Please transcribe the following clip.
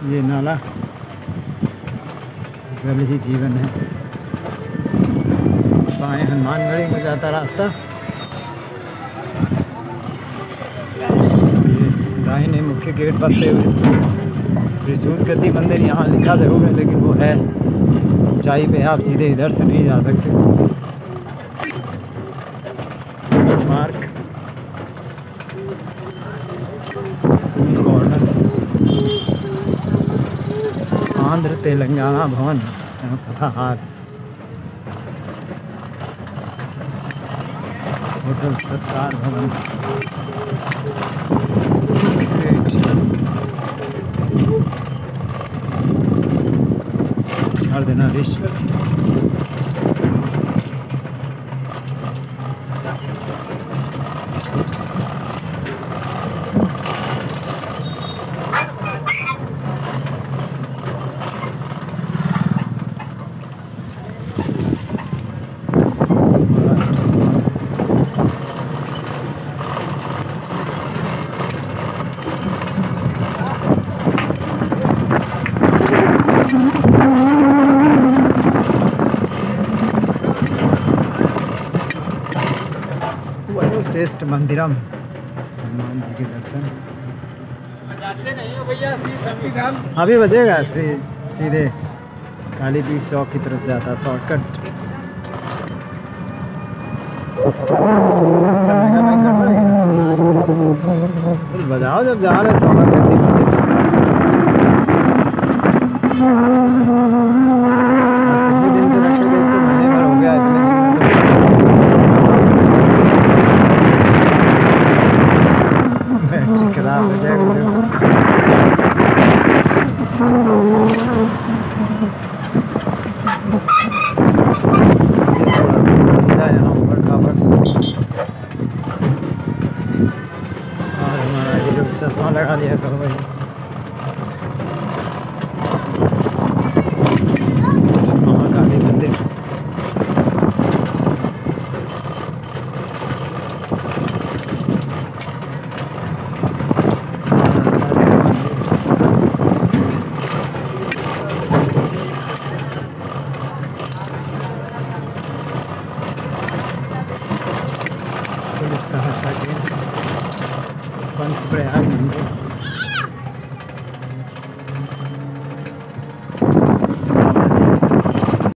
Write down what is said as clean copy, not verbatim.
ये नाला जल ही जीवन है। बाएं हनुमानगढ़ी में जाता रास्ता, ये दाहिने मुख्य गेट बनते हुए श्री सूर्यगद्दी मंदिर यहाँ लिखा जरूर है, लेकिन वो है ऊंचाई पे, आप सीधे इधर से नहीं जा सकते। मार्क कॉर्नर आंध्र तेलंगाना भवन हार होटल सरकार भवन अर्धनारीश्वर। श्रेष्ठ मंदिरम, हनुमान जी के दर्शन। अभी बजेगा श्री सीधे कालीपीठ चौक की तरफ जाता शॉर्टकट। बजाओ जब जा रहे शॉर्टकट। कितने दिन से रखोगे इसको? महीने भर हो गया इतने खराब हो जाएगा। थोड़ा सा यहाँ ऊपर खाबर और हमारा ये चश्मा लगा लिया करो भाई। महाकाली मंदिर पुलिस सहायता केंद्र पंचप्रयाग मंदिर।